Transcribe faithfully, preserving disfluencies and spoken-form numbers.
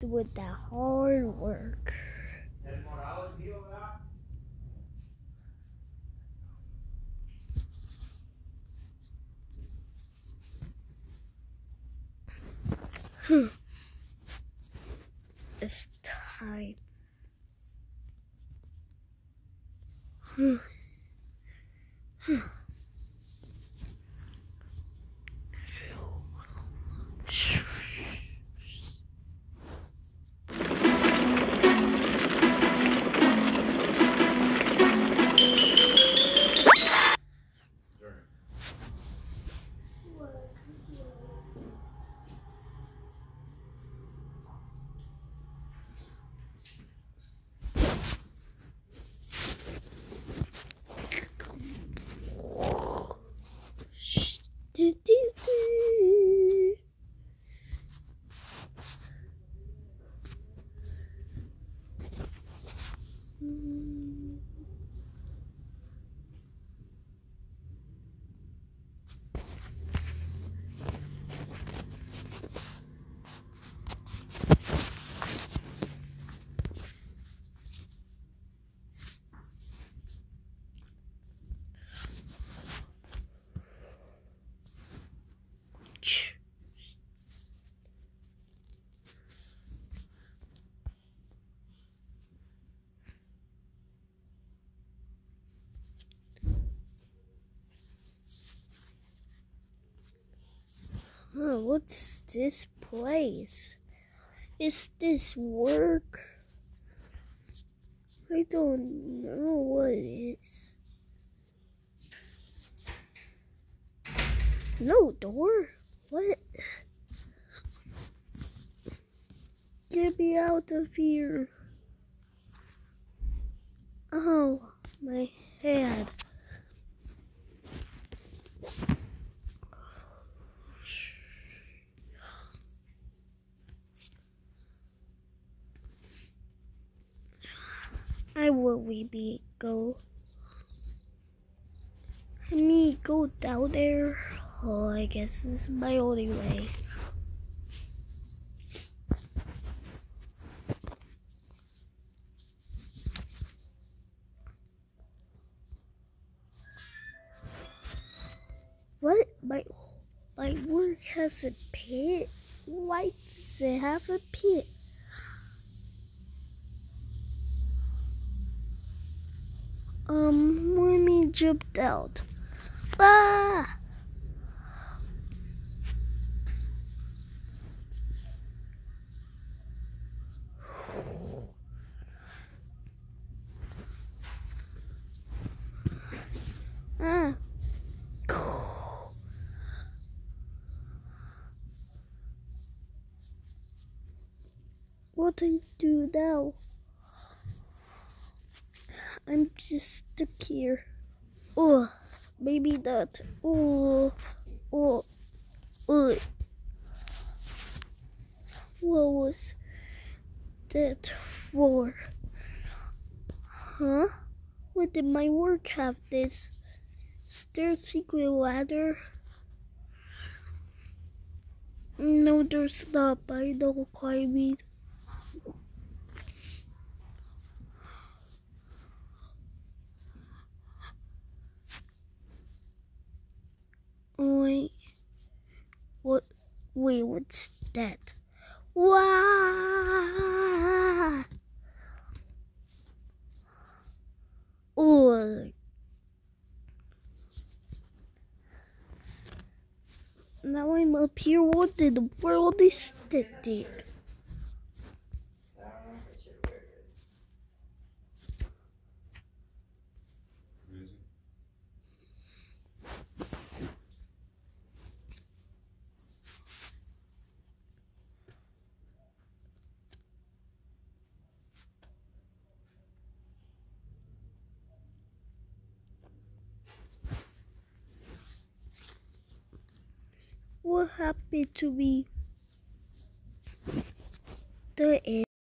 doing that hard work. Hmm. It's time. Hmm. Hmm. Do, do, do. Mm. Huh, what's this place? Is this work? I don't know what it is. No door? What? Get me out of here. Oh, my head. I will we be go. I mean go down there. Oh, I guess this is my only way. What? My my work has a pit? Why does it have a pit? Um, let me jump out. Ah! Ah! What do I do now? I'm just stuck here. Oh, maybe not. Oh, oh, oh. What was that for? Huh? What did my work have this? Is there a secret ladder? No, there's not, but I know climbing. Wait, what? Wait, what's that? Wow! Oh! Now I'm up here. What in the world is that thing? What happened to me? The end.